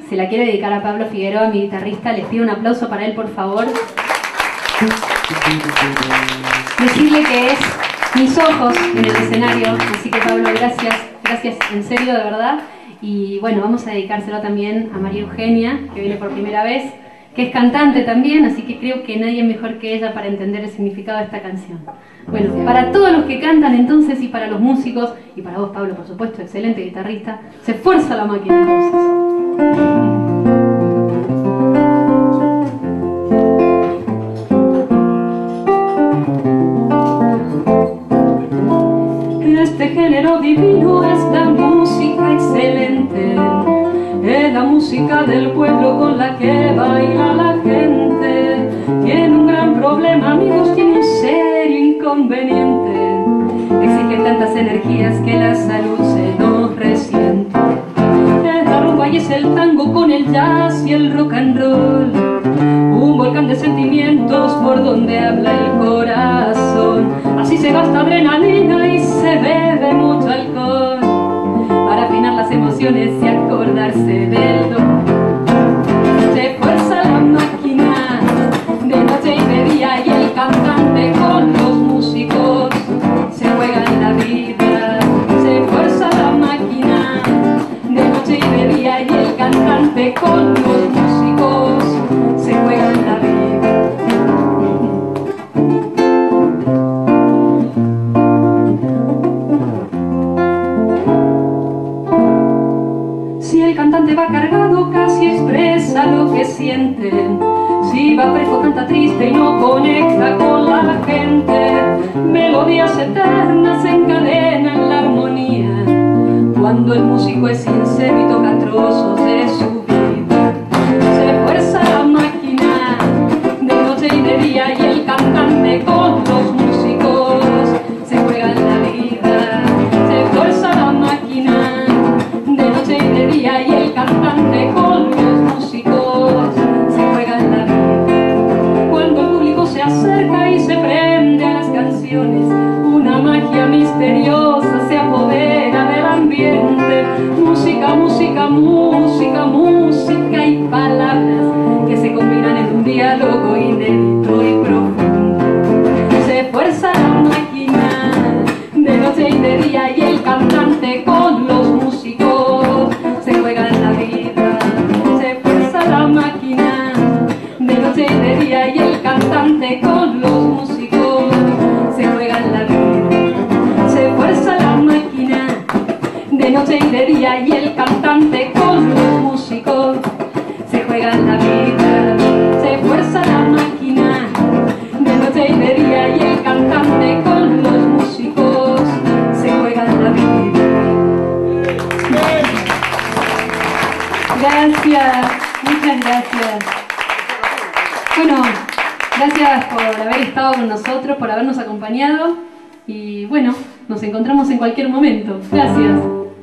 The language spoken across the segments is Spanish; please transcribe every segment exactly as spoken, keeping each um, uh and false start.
se la quiere dedicar a Pablo Figueroa, mi guitarrista. Les pido un aplauso para él, por favor. Decirle que es mis ojos en el escenario, así que Pablo, gracias, gracias en serio, de verdad. Y bueno, vamos a dedicárselo también a María Eugenia, que viene por primera vez, que es cantante también, así que creo que nadie mejor que ella para entender el significado de esta canción. Bueno, para todos los que cantan entonces y para los músicos, y para vos, Pablo, por supuesto, excelente guitarrista, se esfuerza la máquina entonces. Este género divino es la música excelente, es la música del pueblo con la que baila la gente. Tiene un gran problema, amigos, tiene un serio inconveniente. Exige tantas energías que la salud se nos resiente. Es la rumba y es el tango con el jazz y el rock and roll, un volcán de sentimientos por donde habla el corazón. Así se gasta adrenalina y se bebe mucho alcohol para afinar las emociones y acordarse del dolor. Se fuerza la máquina de noche y de día y el cantante con los músicos se juegan la vida. Se fuerza la máquina de noche y de día y el cantante con los músicos se juegan la vida. Si el cantante va cargado, casi expresa lo que siente. Si va fresco, canta triste y no conecta con la gente. Melodías eternas encadenan la armonía cuando el músico es sincero y toca trozos de su vida. Se fuerza la máquina de noche y de día y el cantante con los músicos se juegan la vida. Se fuerza la máquina de noche y de día y el cantante con los músicos se juegan la vida. Cuando el público se acerca y se prende a las canciones, una magia misteriosa se apodera del ambiente. Música, música, música, música y palabras que se combinan en un diálogo inédito y profundo. Se fuerza la máquina de noche y de día y el cantante con los músicos se juegan la vida. Se fuerza la máquina de noche y de día y el cantante con los músicos se juegan la vida. Se fuerza la máquina de noche y de día y el cantante con los músicos se juegan la vida. Se fuerza la máquina de noche y de día y el cantante con los músicos se juegan la vida. Gracias, muchas gracias. Bueno, gracias por haber estado con nosotros, por habernos acompañado y bueno, nos encontramos en cualquier momento. Gracias.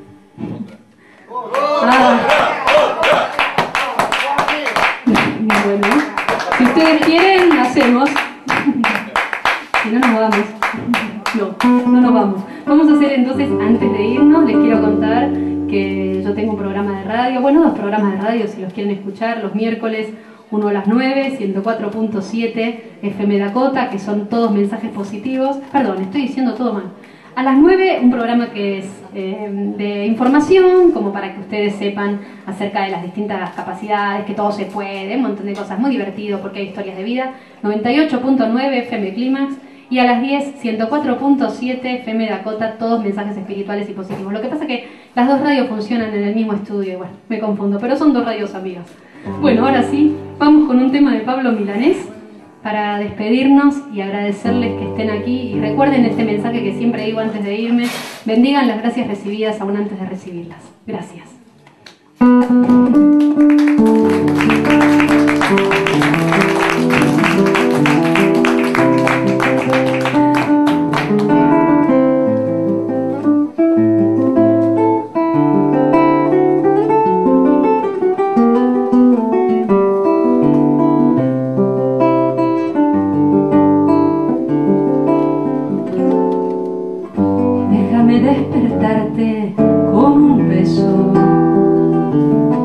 Ah. Bueno, si ustedes quieren, hacemos. Si no, nos vamos. No, no nos vamos. Vamos a hacer entonces, antes de irnos, les quiero contar que yo tengo un programa de radio, bueno, dos programas de radio si los quieren escuchar, los miércoles, uno a las nueve, ciento cuatro punto siete F M Dakota, que son todos mensajes positivos. Perdón, estoy diciendo todo mal. A las nueve, un programa que es eh, de información, como para que ustedes sepan acerca de las distintas capacidades, que todo se puede, un montón de cosas, muy divertido porque hay historias de vida. noventa y ocho punto nueve F M Clímax. Y a las diez, ciento cuatro punto siete F M Dakota, todos mensajes espirituales y positivos. Lo que pasa es que las dos radios funcionan en el mismo estudio, y bueno, me confundo, pero son dos radios amigas. Bueno, ahora sí, vamos con un tema de Pablo Milanés para despedirnos y agradecerles que estén aquí. Y recuerden este mensaje que siempre digo antes de irme: bendigan las gracias recibidas aún antes de recibirlas. Gracias. Despertarte con un beso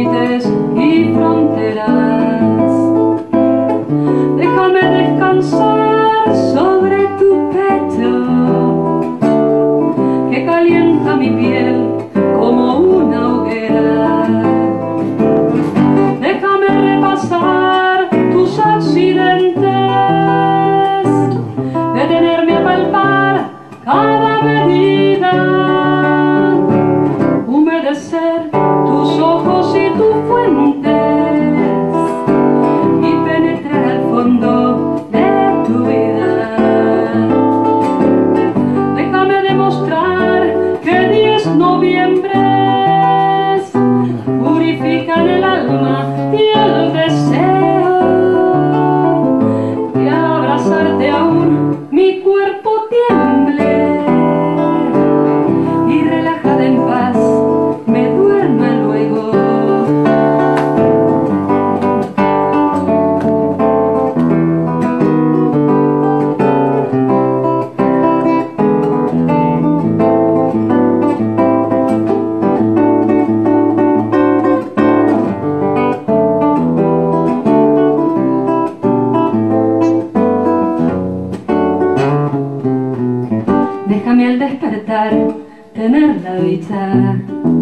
límites y fronteras. Déjame descansar sobre tu pecho, que calienta mi piel como una hoguera. Déjame repasar tus accidentes, detenerme a palpar cada medida, humedecer tus ojos y tus fuentes y penetrar al fondo de tu vida. Déjame demostrar que diez noviembres purifican el alma y el deseo de abrazarte aún mi cuerpo tiemble y relajada en paz me duerma luego. Déjame al despertar tener la dicha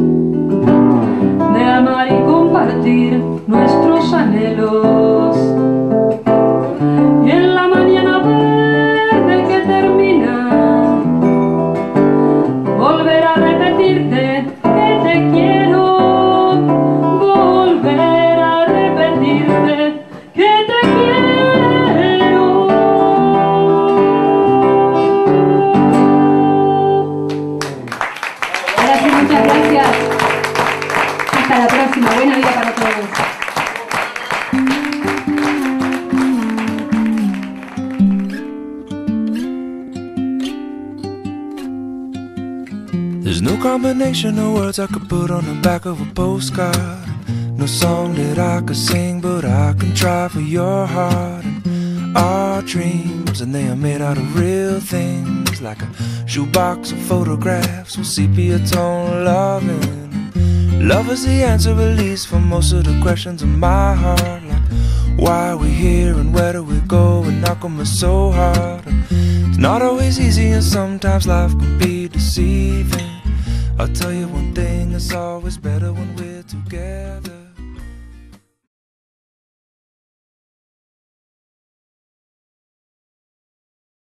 de amar y compartir nuestros anhelos, y en la mañana verde que termina volver a repetirte que te quiero, volver a repetirte que te quiero. Muchas gracias. Hasta la próxima. Buena vida para todos. There's no combination of words I could put on the back of a postcard. No song that I could sing, but I can try for your heart. And our dreams, and they are made out of real things, like a shoebox of photographs with sepia tone loving. Love is the answer, at least, for most of the questions in my heart, like why are we here and where do we go, and how come it's so hard. And it's not always easy, and sometimes life can be deceiving. I'll tell you one thing, it's always better when we're together.